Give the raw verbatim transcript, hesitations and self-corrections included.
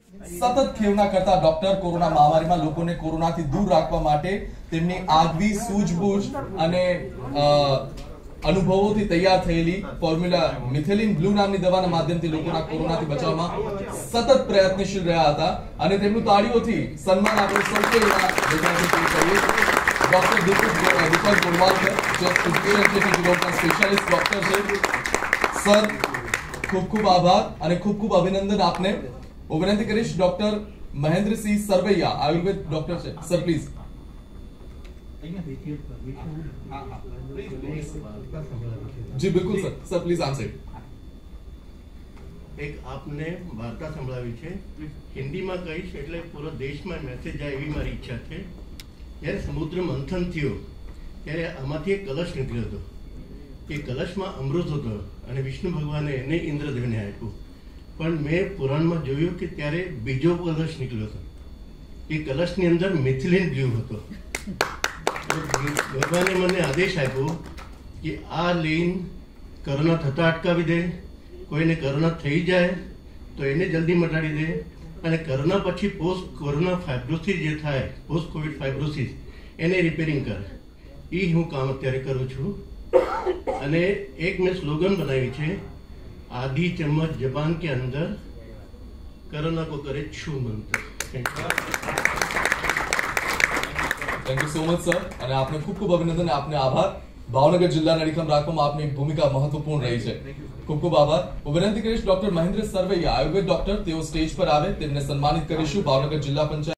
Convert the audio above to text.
સતત ખેવના કરતા doctor corona મહામારીમાં લોકોને કોરોનાથી દૂર રાખવા માટે તેમની આગવી સૂઝબૂઝ અને અનુભવોથી તૈયાર થયેલી ફોર્મ્યુલા મિથેલિન બ્લુ નામની દવાના માધ્યમથી લોકોના કોરોનાથી બચાવવામાં સતત પ્રયત્નશીલ રહ્યા હતા અને તેમનું તાળીઓથી સન્માન આપણે સૌ કોઈના કરીએ ડોક્ટર દીપક ગોળવાલકર જે સુપીરિયર ઇન્ફેક્શન રોગના સ્પેશિયાલિસ્ટ ડોક્ટર છે સર ખૂબ ખૂબ આભાર અને ખૂબ ખૂબ અભિનંદન આપને હું વિનંતી કરીશ ડોક્ટર મહેન્દ્રસિંહ સરવૈયા આયુર્વેદ ડોક્ટર છે સર પ્લીઝ जी बिल्कुल सर सर प्लीज आंसर एक आपने वार्ता संभळावी छे हिंदी में कहीश એટલે પૂરો દેશમાં મેસેજ જાય એવી મારી ઈચ્છા છે જ્યારે સમુદ્ર મંથન થયો ત્યારે આમાંથી એક કલશ નીકળ્યો હતો એ કલશમાં અમૃત હતો અને વિષ્ણુ ભગવાને એને ઇન્દ્રદેવને આપ્યું પણ મેં પુરાણમાં જોયું કે ત્યારે બીજો કલશ નીકળ્યો હતો એ કલશની અંદર મિથિલિન બ્લુ હતો ભગવાને મને આદેશ આપ્યો કે આ લઈને કોરોના થતા અટકાવી દે કોઈને કોરોના થઈ જાય તો એને જલ્દી મટાડી દે અને કોરોના પછી પોસ્ટ કોરોના ફાઇબ્રોસિસ જે થાય પોસ્ટ કોવિડ ફાઇબ્રોસિસ એને રિપેરિંગ કરે એ હું કામ અત્યારે કરું છું અને એક મેં સ્લોગન બનાવી છે आधी चम्मच जबान के अंदर कोरोना को करे छू मंत्र thank you so much sir અને આપને ખૂબ ખૂબ અભિનંદન અને આપને આભાર ભાવનગર જિલ્લાના અડીખમ રાખવામાં આપની ભૂમિકા મહત્વપૂર્ણ રહી છે ખૂબ ખૂબ આભાર હું વિનંતી કરીશ ડોક્ટર મહેન્દ્ર સરવૈયા આયુર્વેદ ડોક્ટર તેઓ સ્ટેજ પર આવે તેમને સન્માનિત કરીશું ભાવનગર જિલ્લા પંચાયત